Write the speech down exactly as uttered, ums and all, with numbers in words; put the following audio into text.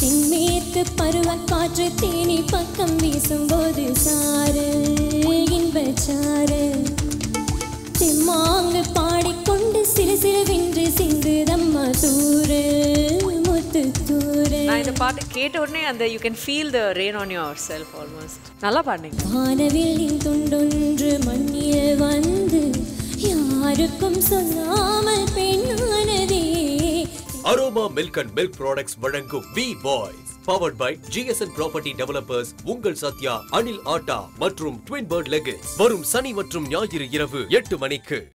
தென்மேற்கு பருவக்காற்று தேனி பக்கம் வீசும்போது சாறு இன்பச்சாறு திம்மாங்கு பாடிக்கொண்டு சிறு சிறுவென்று சிந்துதம்மா தூரு முத்து தூரு. நான் இந்த பாட்டு கேட்ட உடனே அந்த you can feel the rain on yourself almost. நல்லா பாடுனீங்க. வானவில்லின் துண்டொன்று மண்ணில் வந்து யாருக்கும் சொல்லாமல் பெண்ணானதே. Aroma Milk and Milk Products வழங்கும் V Boys powered by G S N Property Developers உங்கள் சத்யா அனில் ஆட்டா மற்றும் Twin Bird Leggings வரும் சனி மற்றும் ஞாயிறு இரவு எட்டு மணிக்கு.